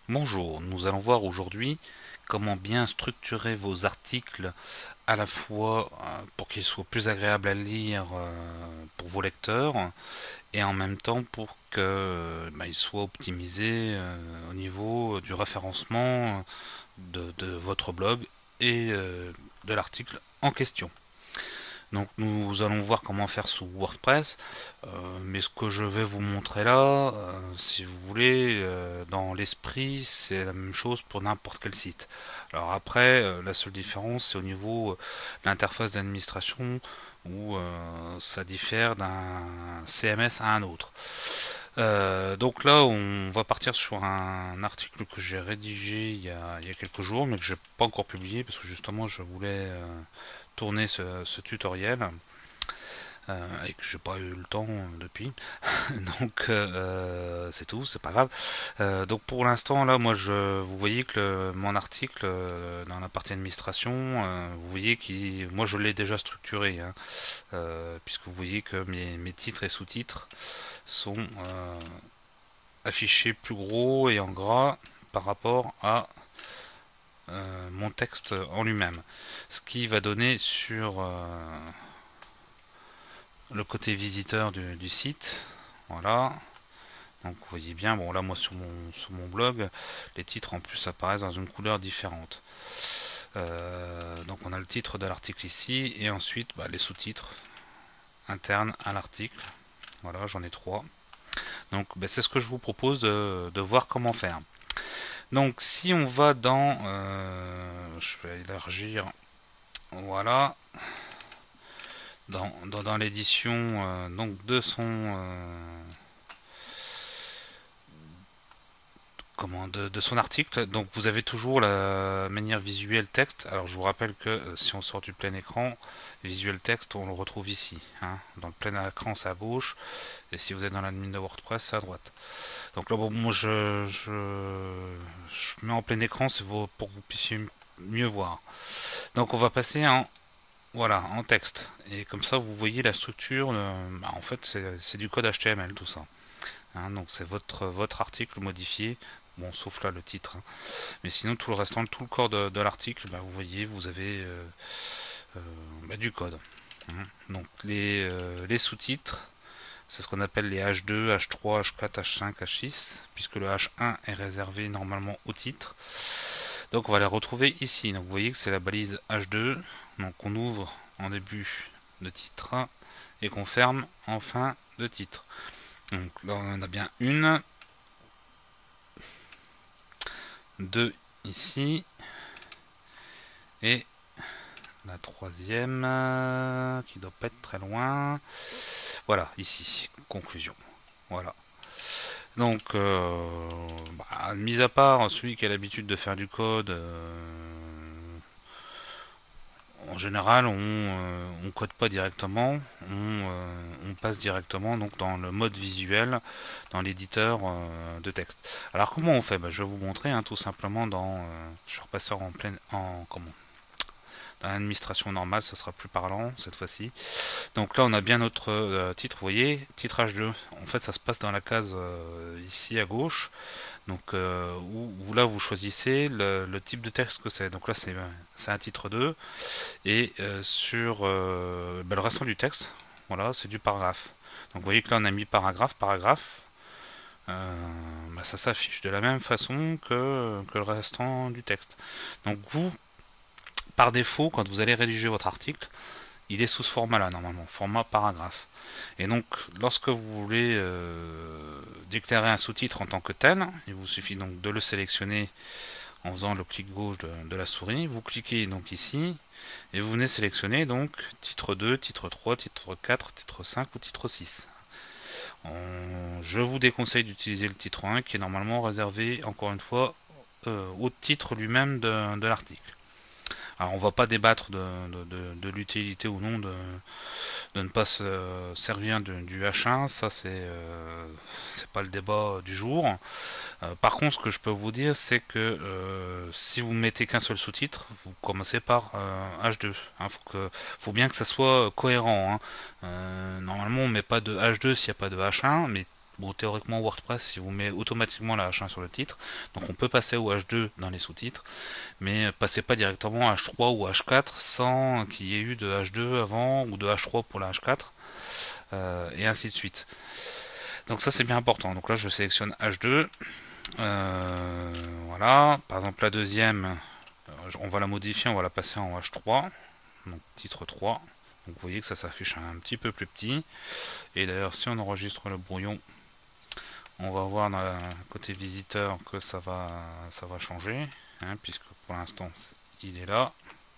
Bonjour, nous allons voir aujourd'hui comment bien structurer vos articles à la fois pour qu'ils soient plus agréables à lire pour vos lecteurs et en même temps pour qu'ils soient optimisés au niveau du référencement de votre blog et de l'article en question. Donc nous allons voir comment faire sous WordPress, mais ce que je vais vous montrer là, si vous voulez, dans l'esprit, c'est la même chose pour n'importe quel site. Alors après, la seule différence, c'est au niveau de l'interface d'administration où ça diffère d'un CMS à un autre. Donc là, on va partir sur un article que j'ai rédigé il y a quelques jours, mais que j'ai pas encore publié parce que justement, je voulais tourner ce tutoriel et que j'ai pas eu le temps depuis. Donc c'est tout, c'est pas grave. Donc pour l'instant là, moi vous voyez que mon article dans la partie administration, vous voyez que moi je l'ai déjà structuré, hein, puisque vous voyez que mes titres et sous-titres sont affichés plus gros et en gras par rapport à mon texte en lui-même. Ce qui va donner sur le côté visiteur du site. Voilà. Donc vous voyez bien, bon là moi sur mon blog, les titres en plus apparaissent dans une couleur différente. Donc on a le titre de l'article ici et ensuite les sous-titres internes à l'article. Voilà, j'en ai trois. Donc c'est ce que je vous propose de voir comment faire. Donc si on va dans, je vais élargir, voilà, dans l'édition donc de son article. Donc vous avez toujours la manière visuelle texte. Alors je vous rappelle que si on sort du plein écran, visuel texte, on le retrouve ici, hein. Dans le plein écran, c'est à gauche, et si vous êtes dans l'admin de WordPress, c'est à droite. Donc là, bon, moi je mets en plein écran, c'est pour que vous puissiez mieux voir. Donc on va passer en voilà en texte, et comme ça vous voyez la structure. En fait, c'est du code HTML tout ça. Hein, donc c'est votre article modifié. Bon, sauf là le titre, hein. Mais sinon tout le restant, tout le corps de l'article, vous voyez, vous avez du code. Hein. Donc les sous-titres, c'est ce qu'on appelle les H2, H3, H4, H5, H6, puisque le H1 est réservé normalement au titre. Donc on va les retrouver ici. Donc vous voyez que c'est la balise H2. Donc on ouvre en début de titre et qu'on ferme en fin de titre. Donc là on en a bien une, deux ici, et la troisième qui doit pas être très loin. Voilà, ici, conclusion. Voilà. Donc, mis à part celui qui a l'habitude de faire du code, en général, on code pas directement, on passe directement donc dans le mode visuel, dans l'éditeur de texte. Alors comment on fait? Je vais vous montrer, hein, tout simplement je vais repasser dans l'administration normale, ça sera plus parlant cette fois-ci. Donc là, on a bien notre titre, vous voyez, titre H2. En fait, ça se passe dans la case ici à gauche. Donc où là, vous choisissez le type de texte que c'est. Donc là, c'est un titre 2. Et sur le restant du texte, voilà, c'est du paragraphe. Donc vous voyez que là, on a mis paragraphe, paragraphe. Ça s'affiche de la même façon que le restant du texte. Donc vous, par défaut, quand vous allez rédiger votre article, il est sous ce format-là, normalement, format paragraphe. Et donc, lorsque vous voulez déclarer un sous-titre en tant que tel, il vous suffit donc de le sélectionner en faisant le clic gauche de la souris. Vous cliquez donc ici, et vous venez sélectionner donc titre 2, titre 3, titre 4, titre 5 ou titre 6. Je vous déconseille d'utiliser le titre 1 qui est normalement réservé, encore une fois, au titre lui-même de l'article. Alors on va pas débattre de l'utilité ou non de ne pas se servir du H1, ça c'est pas le débat du jour. Par contre, ce que je peux vous dire, c'est que si vous mettez qu'un seul sous-titre, vous commencez par H2. Hein, faut bien que ça soit cohérent. Hein. Normalement, on met pas de H2 s'il n'y a pas de H1, mais bon, théoriquement WordPress il vous met automatiquement la H1 sur le titre, donc on peut passer au H2 dans les sous-titres, mais passez pas directement à H3 ou H4 sans qu'il y ait eu de H2 avant ou de H3 pour la H4, et ainsi de suite. Donc ça c'est bien important. Donc là je sélectionne H2. Voilà. Par exemple la deuxième, on va la modifier, on va la passer en H3. Donc titre 3. Donc vous voyez que ça s'affiche un petit peu plus petit. Et d'ailleurs si on enregistre le brouillon, on va voir dans le côté visiteur que ça va changer. Hein, puisque pour l'instant il est là.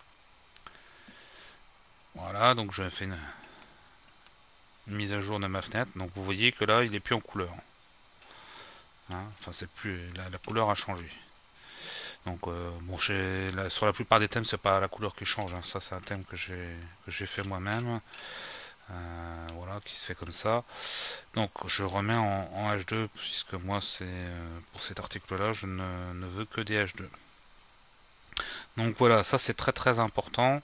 Voilà, donc je fais une mise à jour de ma fenêtre. Donc vous voyez que là il est plus en couleur. Hein, enfin c'est plus la couleur a changé. Donc bon, sur la plupart des thèmes c'est pas la couleur qui change. Hein. Ça c'est un thème que j'ai fait moi-même. Voilà, qui se fait comme ça. Donc je remets en H2 puisque moi c'est pour cet article là je ne veux que des H2. Donc voilà, ça c'est très très important.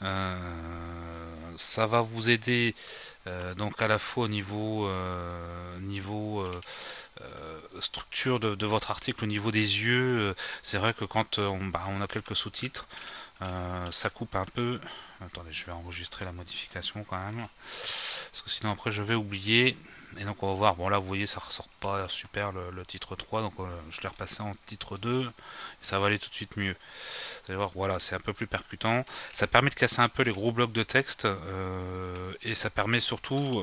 Ça va vous aider donc à la fois au niveau structure de votre article, au niveau des yeux. C'est vrai que quand on a quelques sous-titres, ça coupe un peu. Attendez, je vais enregistrer la modification quand même, parce que sinon après je vais oublier. Et donc on va voir, bon là vous voyez ça ressort pas super le titre 3, donc je l'ai repassé en titre 2, et ça va aller tout de suite mieux. Vous allez voir, voilà, c'est un peu plus percutant. Ça permet de casser un peu les gros blocs de texte, et ça permet surtout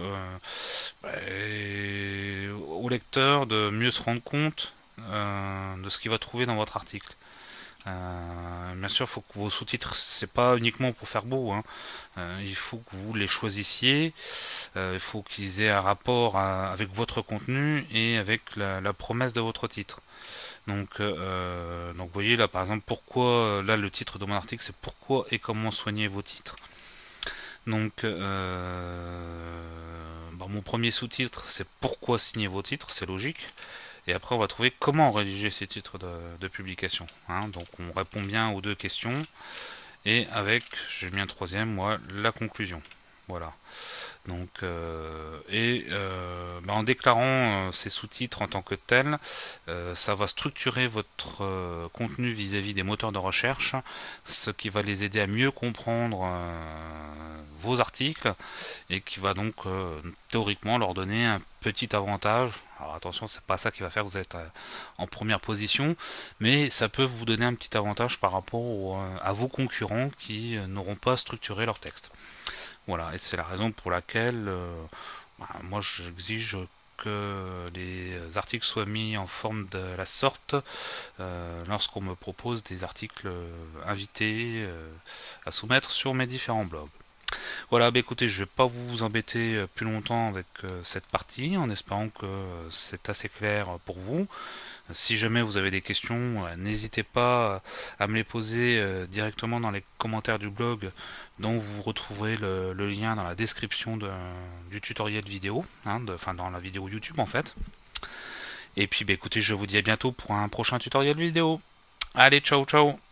au lecteur de mieux se rendre compte de ce qu'il va trouver dans votre article. Bien sûr, il faut que vos sous-titres, c'est pas uniquement pour faire beau, hein. Il faut que vous les choisissiez. Il faut qu'ils aient un rapport avec votre contenu et avec la promesse de votre titre. Donc vous voyez là par exemple pourquoi, là le titre de mon article c'est pourquoi et comment soigner vos titres. Donc mon premier sous-titre c'est pourquoi signer vos titres, c'est logique. Et après on va trouver comment rédiger ces titres de publication. Hein. Donc on répond bien aux deux questions. Et avec, j'ai mis un troisième, moi, la conclusion. Voilà. Donc, en déclarant ces sous-titres en tant que tels, ça va structurer votre contenu vis-à-vis des moteurs de recherche, ce qui va les aider à mieux comprendre vos articles et qui va donc théoriquement leur donner un petit avantage. Alors attention, c'est pas ça qui va faire que vous êtes en première position, mais ça peut vous donner un petit avantage par rapport à vos concurrents qui n'auront pas structuré leur texte. Voilà, et c'est la raison pour laquelle moi j'exige que les articles soient mis en forme de la sorte lorsqu'on me propose des articles invités à soumettre sur mes différents blogs. Voilà, bah écoutez, je vais pas vous embêter plus longtemps avec cette partie, en espérant que c'est assez clair pour vous. Si jamais vous avez des questions, n'hésitez pas à me les poser directement dans les commentaires du blog, dont vous retrouverez le lien dans la description du tutoriel vidéo, hein, enfin dans la vidéo YouTube en fait. Et puis bah écoutez, je vous dis à bientôt pour un prochain tutoriel vidéo. Allez, ciao ciao!